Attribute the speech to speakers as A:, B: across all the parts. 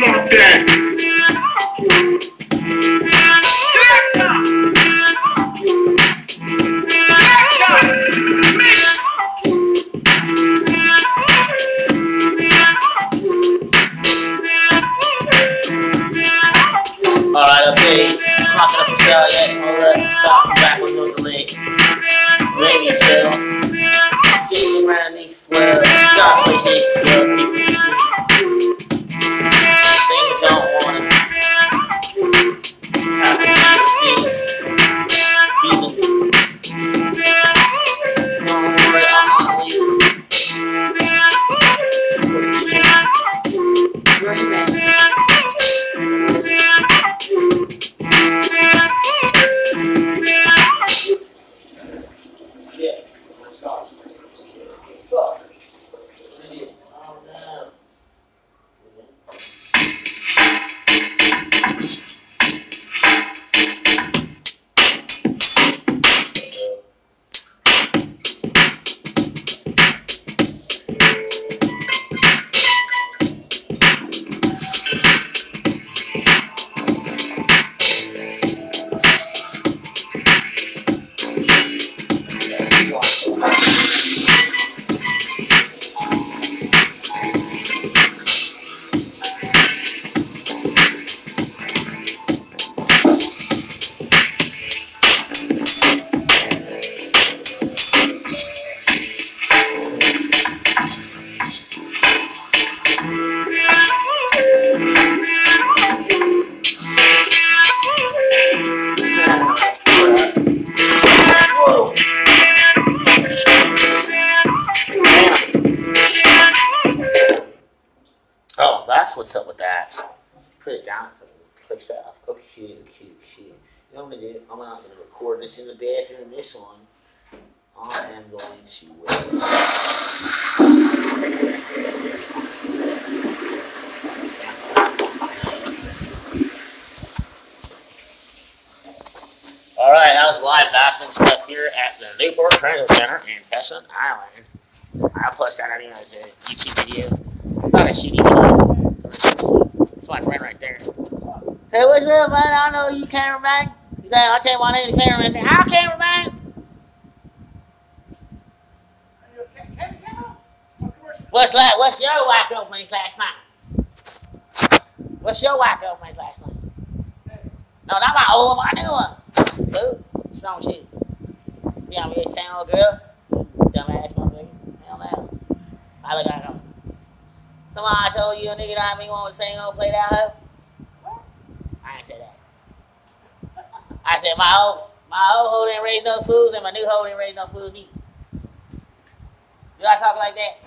A: Drop that.
B: Alright, okay. I'm not gonna for sale yet. Alright, stop back with no delay. Maybe chill. Just around these flow. Stop PlayStation skill. Things I don't wanna. Have to be decent. Don't worry, I'm not leaving. Oh, that's what's up with that. Put it down. Click that. Oh, shoot. You know what I'm gonna do? I'm not gonna record this in the bathroom. This one, I am going to Alright, that was live bathroom stuff here at the Newport Transit Center in Pheasant Island. I'll post that on as a YouTube video. It's not a shitty video. It's my friend right there. Hey, what's up, man? I don't know you, cameraman. He said, I'll tell you my name, the cameraman. I said, how, cameraman? What's your wacko place last night? What's your wacko place last night? No, not my old one, my new one. So, what's wrong with you? You know, same old girl? Dumbass motherfucker. Hell no. I look like her. Somebody told you a nigga that me want to sing old play that hoe? I ain't say that. I said my old hoe didn't raise no fools and my new hoe didn't raise no fools neither. Do I talk like that?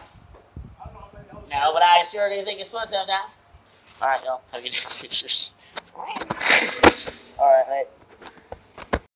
B: No, but I sure do think it's fun sometimes. Alright, y'all. Have a good day.